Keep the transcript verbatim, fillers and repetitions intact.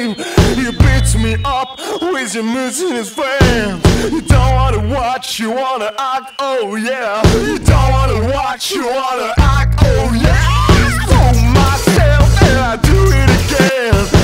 game. He beats me up with your moves in his frame. You don't wanna watch, you wanna act, oh yeah. You don't wanna watch, you wanna act, oh yeah. I stole myself and I do it again.